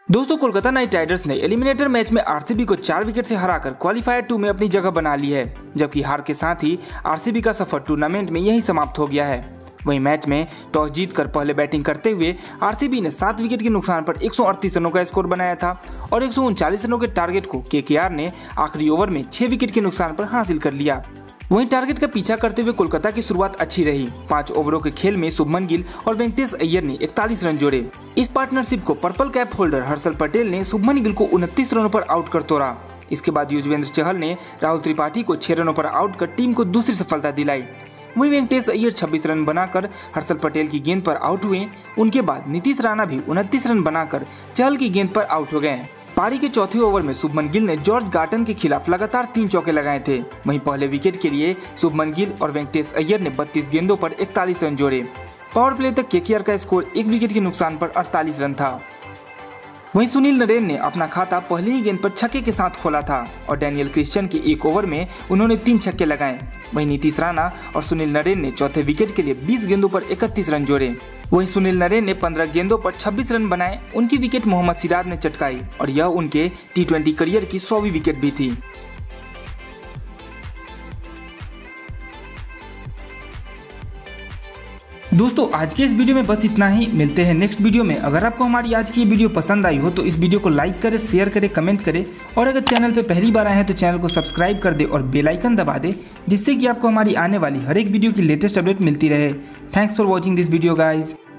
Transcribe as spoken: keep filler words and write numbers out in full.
दोस्तों Kolkata Knight Riders ने eliminator match में आरसीबी को चार विकेट से हराकर क्वालिफायर टू में अपनी जगह बना ली है, जबकि हार के साथ ही आरसीबी का सफर टूर्नामेंट में यही समाप्त हो गया है। वहीं मैच में टॉस जीतकर पहले बैटिंग करते हुए आरसीबी ने सात विकेट के नुकसान पर एक सौ अड़तीस रनों का स्कोर बनाया था और एक सौ उनचालीस रनों के टारगेट को केकेआर ने आखिरी ओवर में छह विकेट के नुकसान पर हासिल कर लिया। वहीं टारगेट का पीछा करते हुए कोलकाता की शुरुआत अच्छी रही। पांच ओवरों के खेल में शुभमन गिल और वेंकटेश अय्यर ने इकतालीस रन जोड़े। इस पार्टनरशिप को purple cap holder Harshal Patel ने शुभमन गिल को उनतीस रनों पर आउट कर तोड़ा। इसके बाद युजवेंद्र चहल ने राहुल त्रिपाठी को छह रनों पर आउट कर टीम को दूसरी सफलता दिलाई। वहीं वेंकटेश अय्यर छब्बीस रन बनाकर हर्षल पटेल की गेंद पर आउट हुए। उनके बाद नीतीश राणा भी उनतीस रन बनाकर चहल की गेंद पर आउट हो गए। पारी के चौथे ओवर में शुभमन गिल ने जॉर्ज गार्टन के खिलाफ लगातार तीन चौके लगाए थे। वहीं पहले विकेट के लिए शुभमन गिल और वेंकटेश अय्यर ने बत्तीस गेंदों पर इकतालीस रन जोड़े। पावर प्ले तक केकेआर का स्कोर एक विकेट के नुकसान पर अड़तालीस रन था। वहीं सुनील नरेन ने अपना खाता पहली ही गेंद पर छक्के के साथ खोला था और डैनियल क्रिश्चियन के एक ओवर में उन्होंने तीन छक्के लगाए। वहीं नीतीश राणा और सुनील नरेन ने चौथे विकेट के लिए बीस गेंदों पर इकतीस रन जोड़े। वहीं सुनील नरेन ने पंद्रह गेंदों पर छब्बीस रन बनाए। उनकी विकेट मोहम्मद सिराज ने चटकाई और यह उनके टी ट्वेंटी करियर की सौवीं विकेट भी थी। दोस्तों आज के इस वीडियो में बस इतना ही। मिलते हैं नेक्स्ट वीडियो में। अगर आपको हमारी आज की ये वीडियो पसंद आई हो तो इस वीडियो को लाइक करें, शेयर करें, कमेंट करें और अगर चैनल पे पहली बार आए हैं तो चैनल को सब्सक्राइब कर दे और बेल आइकन दबा दे, जिससे कि आपको हमारी आने वाली हर एक वीडियो की लेटेस्ट अपडेट मिलती रहे। Thanks for watching this video guys.